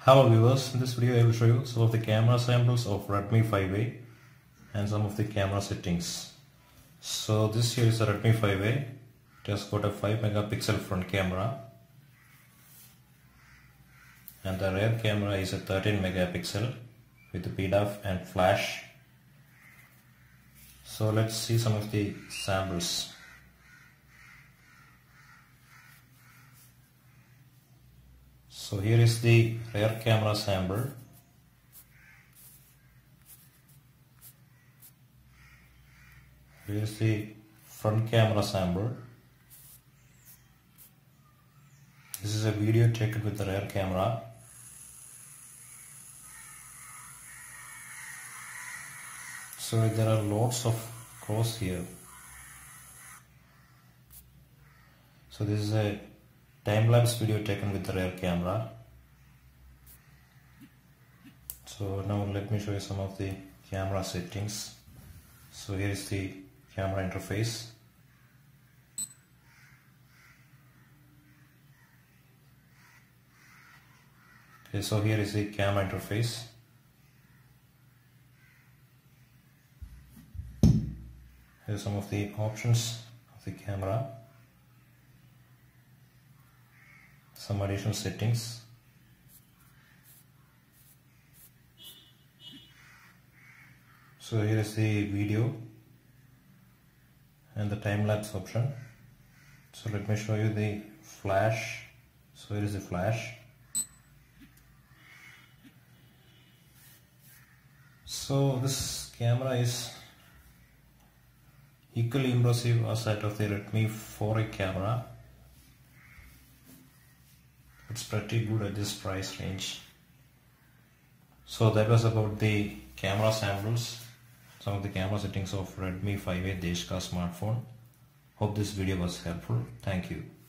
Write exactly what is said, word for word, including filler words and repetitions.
Hello viewers, in this video I will show you some of the camera samples of Redmi five A and some of the camera settings. So this here is a Redmi five A. It has got a five megapixel front camera and the rear camera is a thirteen megapixel with P D A F and flash. So let's see some of the samples. So here is the rear camera sample. Here is the front camera sample. This is a video taken with the rear camera. So there are lots of cross here. So this is a time-lapse video taken with the rear camera. So now let me show you some of the camera settings. So here is the camera interface. Okay, so here is the camera interface. Here are some of the options of the camera. Some additional settings. So here is the video and the time-lapse option. So let me show you the flash. So here is the flash. So this camera is equally impressive as that of the Redmi four A camera. It's pretty good at this price range. So that was about the camera samples, some of the camera settings of Redmi five A Deshka smartphone. Hope this video was helpful. Thank you.